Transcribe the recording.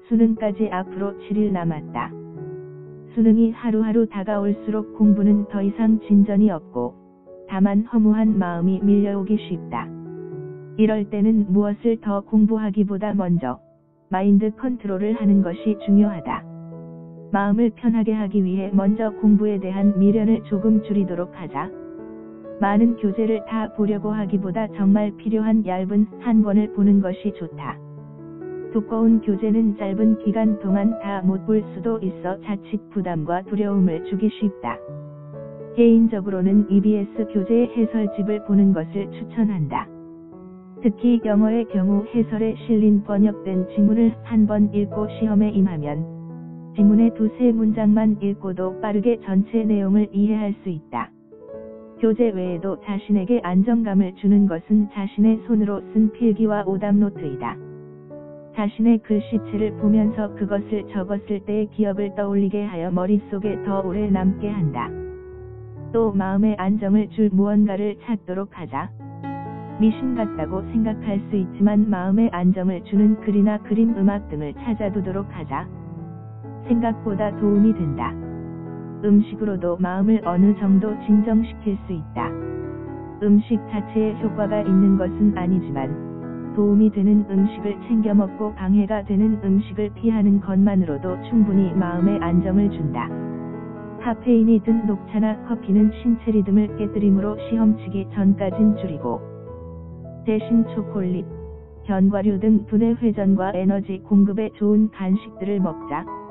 수능까지 앞으로 7일 남았다. 수능이 하루하루 다가올수록 공부는 더 이상 진전이 없고 다만 허무한 마음이 밀려오기 쉽다. 이럴 때는 무엇을 더 공부하기보다 먼저 마인드 컨트롤을 하는 것이 중요하다. 마음을 편하게 하기 위해 먼저 공부에 대한 미련을 조금 줄이도록 하자. 많은 교재를 다 보려고 하기보다 정말 필요한 얇은 한 권을 보는 것이 좋다. 두꺼운 교재는 짧은 기간 동안 다 못 볼 수도 있어 자칫 부담과 두려움을 주기 쉽다. 개인적으로는 EBS 교재의 해설집을 보는 것을 추천한다. 특히 영어의 경우 해설에 실린 번역된 지문을 한 번 읽고 시험에 임하면 지문의 두세 문장만 읽고도 빠르게 전체 내용을 이해할 수 있다. 교재 외에도 자신에게 안정감을 주는 것은 자신의 손으로 쓴 필기와 오답노트이다. 자신의 글씨체를 보면서 그것을 적었을 때의 기억을 떠올리게 하여 머릿속에 더 오래 남게 한다. 또 마음의 안정을 줄 무언가를 찾도록 하자. 미신 같다고 생각할 수 있지만 마음의 안정을 주는 글이나 그림, 음악 등을 찾아두도록 하자. 생각보다 도움이 된다. 음식으로도 마음을 어느 정도 진정시킬 수 있다. 음식 자체에 효과가 있는 것은 아니지만 도움이 되는 음식을 챙겨 먹고 방해가 되는 음식을 피하는 것만으로도 충분히 마음의 안정을 준다. 카페인이 든 녹차나 커피는 신체 리듬을 깨뜨리므로 시험치기 전까진 줄이고 대신 초콜릿, 견과류 등 두뇌 회전과 에너지 공급에 좋은 간식들을 먹자.